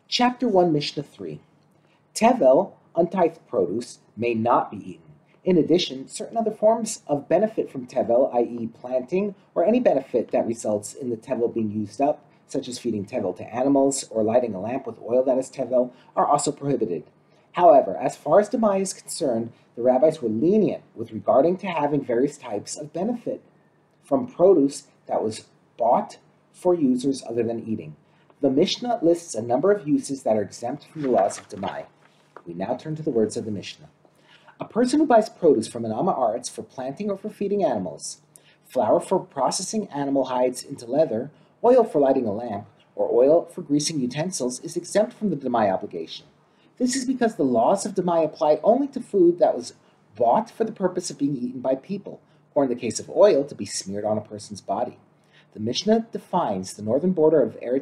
Chapter 1, Mishnah 3. Tevel, untithed produce, may not be eaten. In addition, certain other forms of benefit from tevel, i.e. planting, or any benefit that results in the tevel being used up, such as feeding tevel to animals or lighting a lamp with oil that is tevel, are also prohibited. However, as far as Demai is concerned, the rabbis were lenient with regarding to having various types of benefit from produce that was bought for users other than eating. The Mishnah lists a number of uses that are exempt from the laws of Demai. We now turn to the words of the Mishnah. A person who buys produce from an Amma Aretz for planting or for feeding animals, flour for processing animal hides into leather, oil for lighting a lamp, or oil for greasing utensils is exempt from the Demai obligation. This is because the laws of Demai apply only to food that was bought for the purpose of being eaten by people, or in the case of oil, to be smeared on a person's body. The Mishnah defines the northern border of The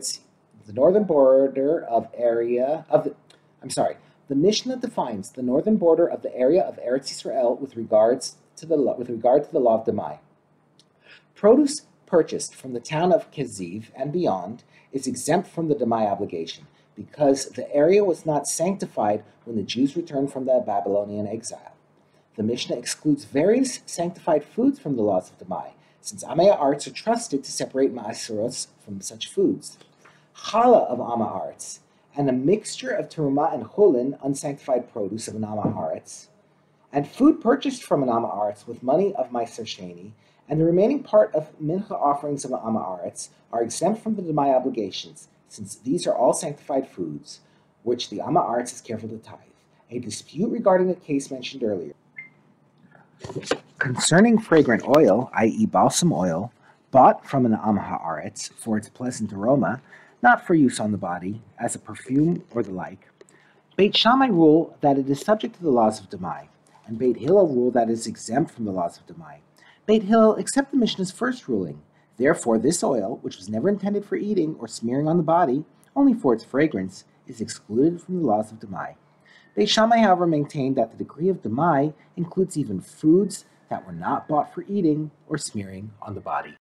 Mishnah defines the northern border of the area of Eretz Yisrael with regard to the law of Demai. Produce purchased from the town of Keziv and beyond is exempt from the Demai obligation because the area was not sanctified when the Jews returned from the Babylonian exile. The Mishnah excludes various sanctified foods from the laws of Demai, since Amei Arts are trusted to separate Ma'aseros from such foods. Challah of Amma Aretz, and a mixture of teruma and chulin, unsanctified produce of an Amma Aretz, and food purchased from an Amma Aretz with money of Meiser Sheni, and the remaining part of mincha offerings of an Amma Aretz are exempt from the Demai obligations, since these are all sanctified foods, which the Amma Aretz is careful to tithe. A dispute regarding a case mentioned earlier concerning fragrant oil, i.e. balsam oil, bought from an Amma Haaretz for its pleasant aroma, not for use on the body, as a perfume or the like. Beit Shammai rule that it is subject to the laws of Demai, and Beit Hillel rule that it is exempt from the laws of Demai. Beit Hillel accept the Mishnah's first ruling. Therefore, this oil, which was never intended for eating or smearing on the body, only for its fragrance, is excluded from the laws of Demai. Beit Shammai, however, maintained that the decree of Demai includes even foods that were not bought for eating or smearing on the body.